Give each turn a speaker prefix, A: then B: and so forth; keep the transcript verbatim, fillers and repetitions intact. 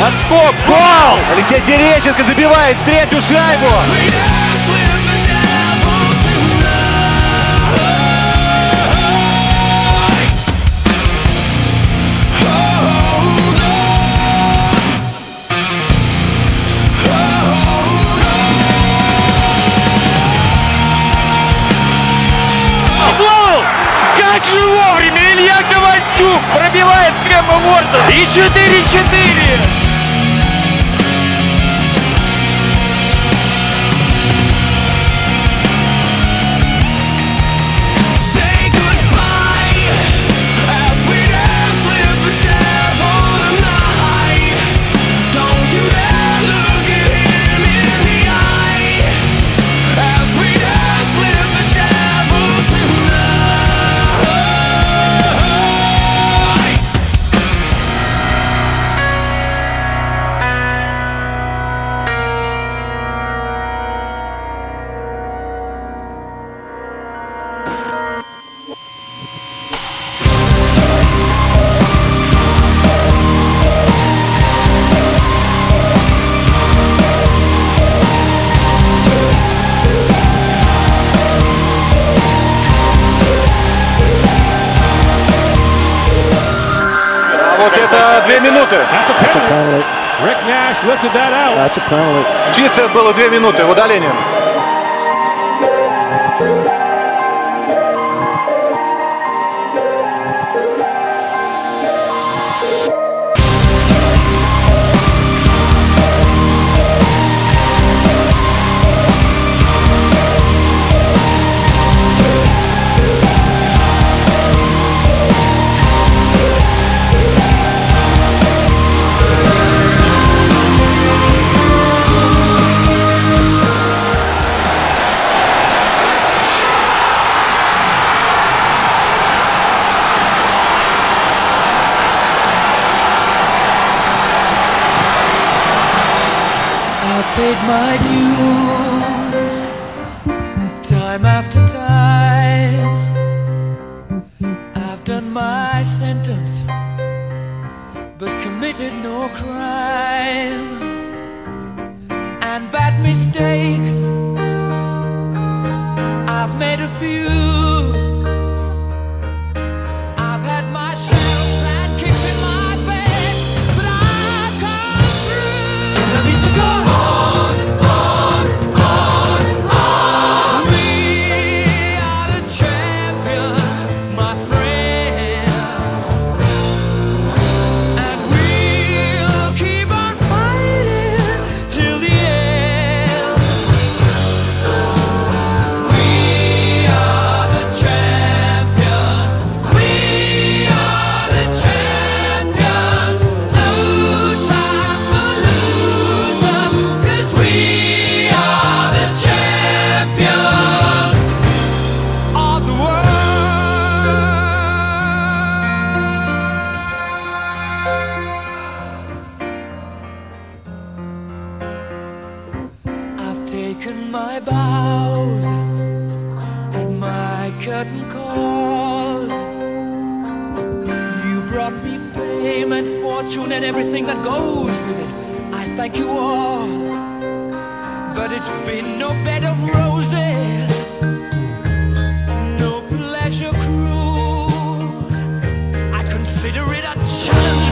A: Отскок, гол! Алексей Терещенко забивает третью шайбу.
B: Как же вовремя Илья Ковальчук пробивает прямо в ворот. И четыре-четыре.
A: Вот это две минуты.
C: Rick Nash lifted that out.
D: That's a penalty.
A: Чисто было две минуты удалением.
E: Paid my dues time after time. I've done my sentence but committed no crime. And bad mistakes I've made a few. I've had my shells and kicks in my face, but I've come through. I need to go. Taken my bows and my curtain calls. You brought me fame and fortune and everything that goes with it. I thank you all, but it's been no bed of roses, no pleasure cruise. I consider it a challenge.